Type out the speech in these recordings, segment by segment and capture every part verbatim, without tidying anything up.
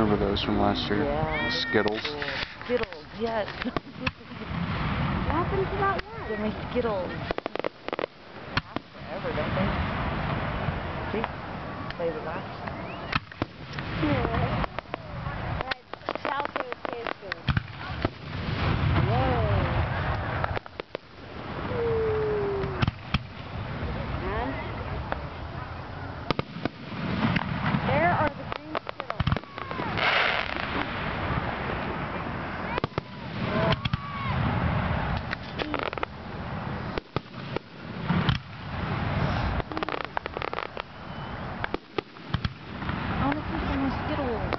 remember those from last year. Yeah. The Skittles. Skittles, yes. What happened to that one? Give me Skittles. They last forever, don't they? See? They would last. Yeah. That childhood tastes good. Whoa. And there are the green Skittles. I want to see some more Skittles.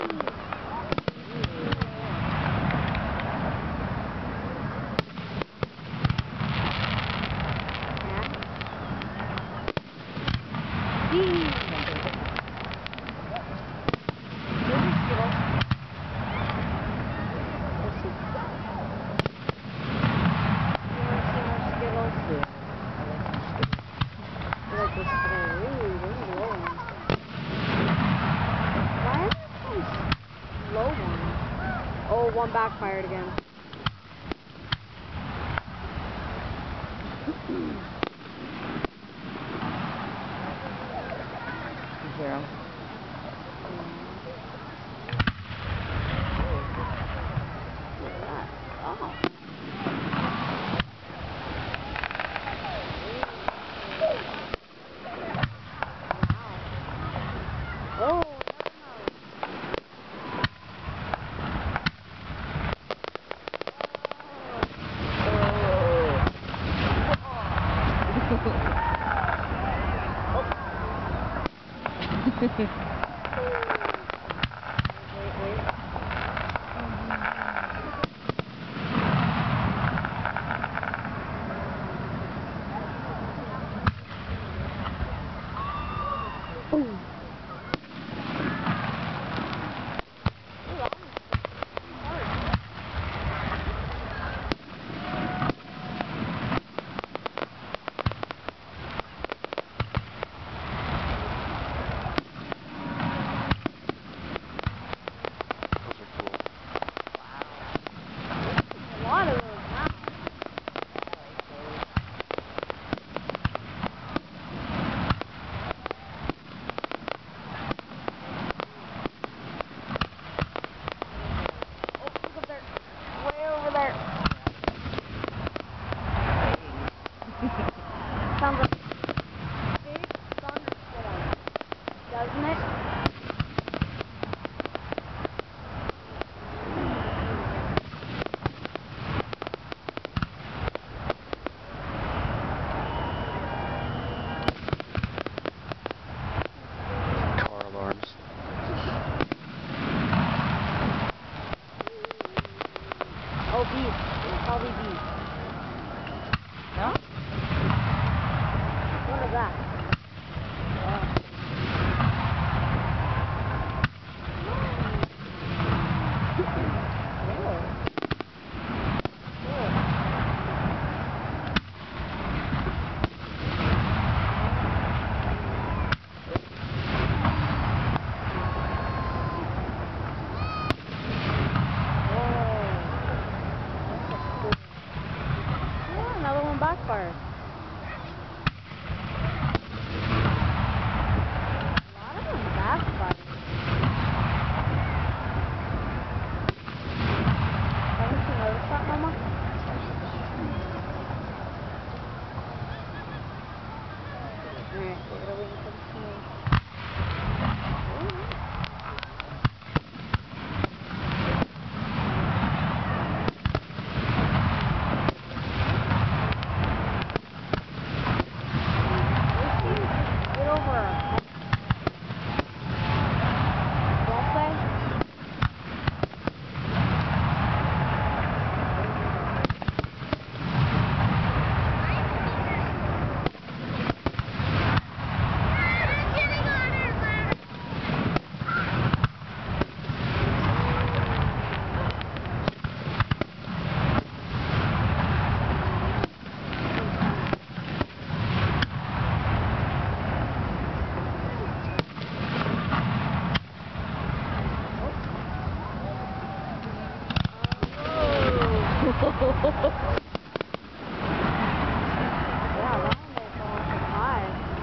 Oh, one backfired again. Zero. Oh. Oh. Wait, wait. Ooh. A lot of those now. Oh, look up there. Way over there. Sounds like a big thunderstorm, doesn't it? Car alarms. Oh, bees. It's probably bees. No? What is that? Wow, that one made falling so high.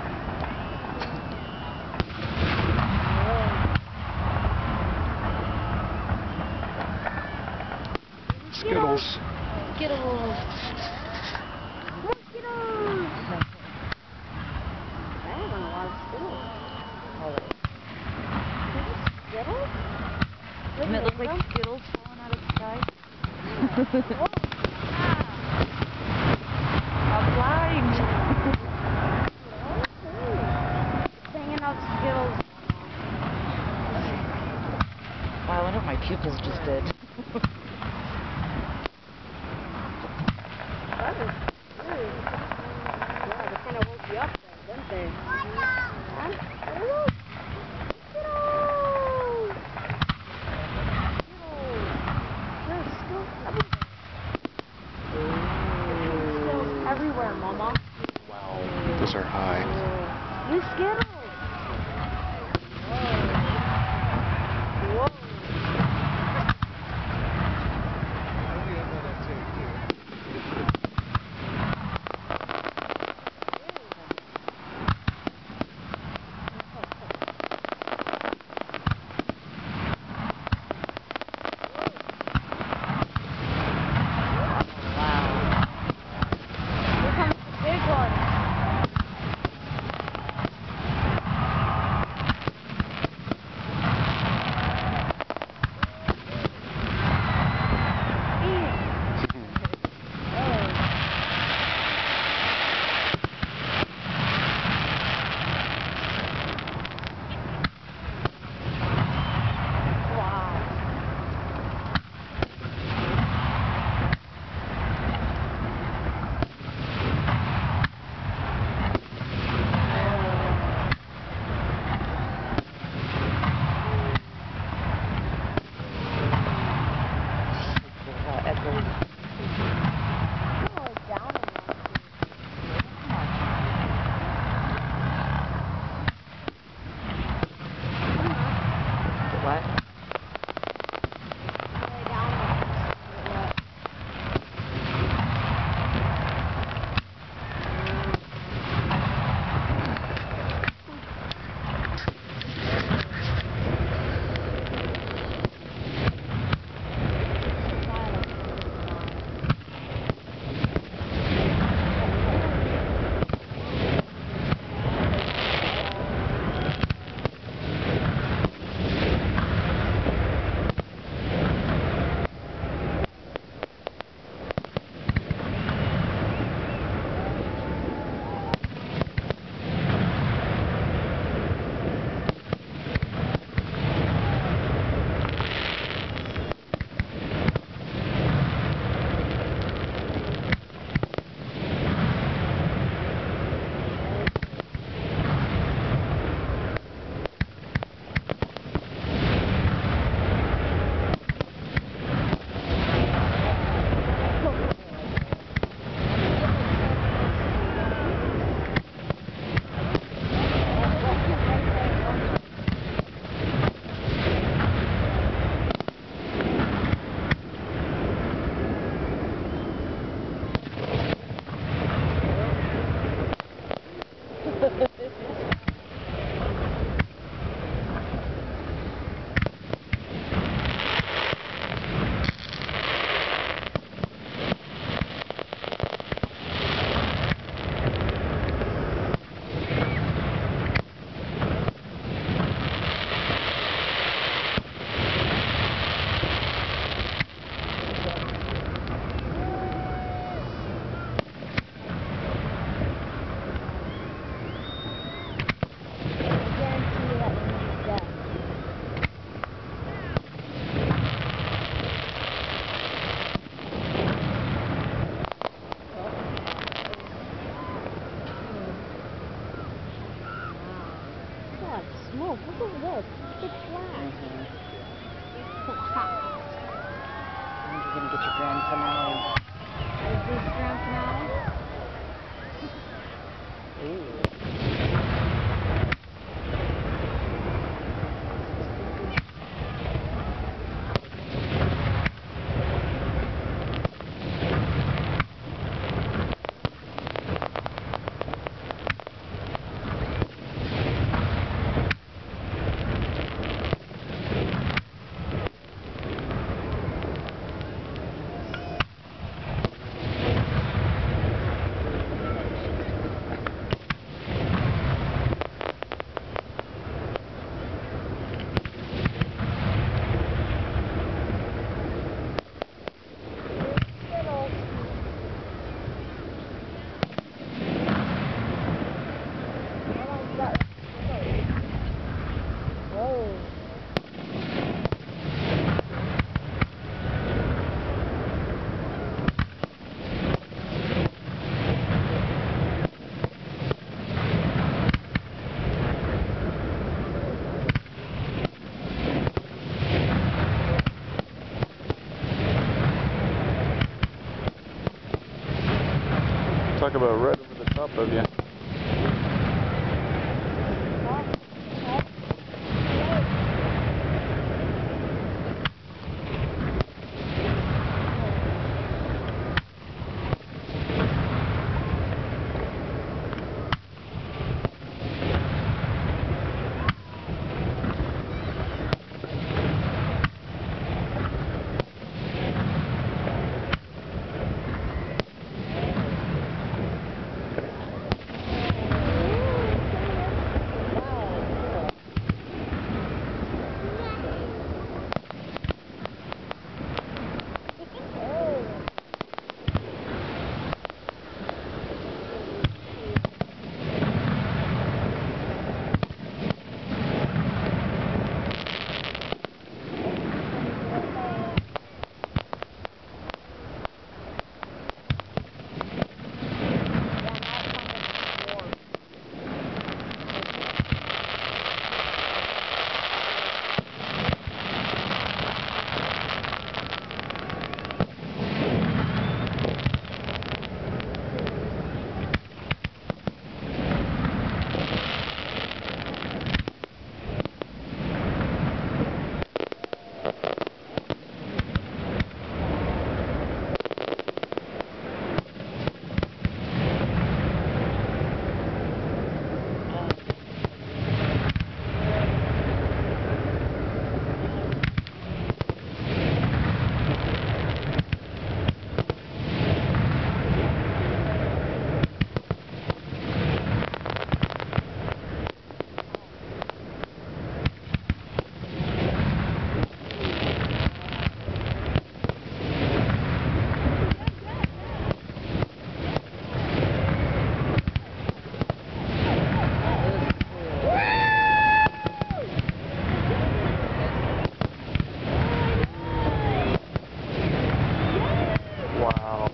Skittles. Skittles. More Skittles. I have a lot of Skittles. Oh, wait. Skittles? Doesn't it look like Skittles falling out of the sky? Whoa. I'm blind. It's hanging out Skittles. Wow, I wonder what my pupils just did. That was weird. Yeah, they kind of woke you up there, didn't they? Huh? Skittles! Skittles! There's Skittles everywhere. There's Skittles everywhere, Mama. Wow, those are high. New Skittles! Whoa. Whoa. Smoke, look over there. It's pitch black. Mm-hmm. I I think you're going to get your grand finale. Is this grand finale? Ooh. talk about right over the top of you. Wow.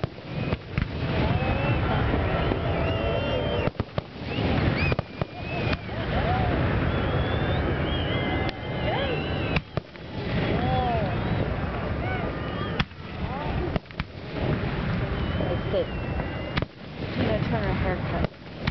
Like this. I'm gonna turn her haircut.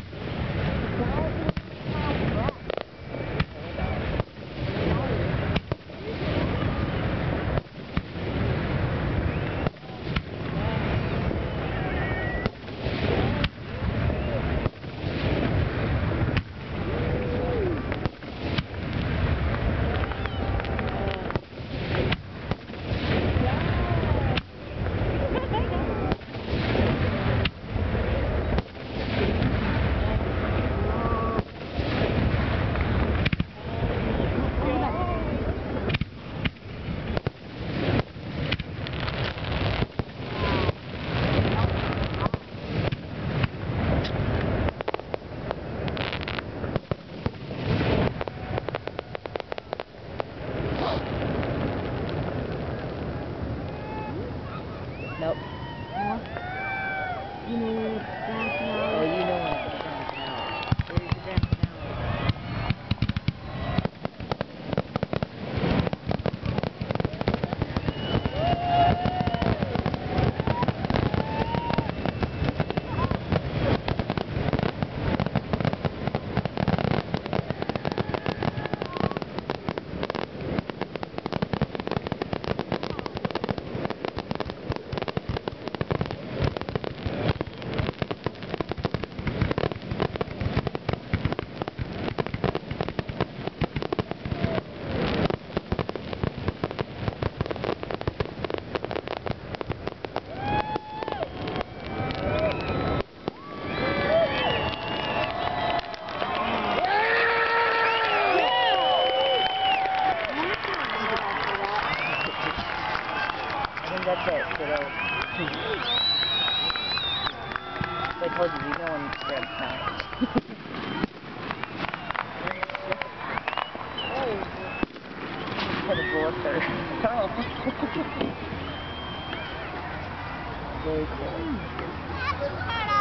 Nope. Huh? You know, Grand Canal. Oh, you know when it's the Grand Canal. There's the Grand Canal. That's it, kiddo. I told you, you know when it's Grand Canal. Had to blow up there. Very cool.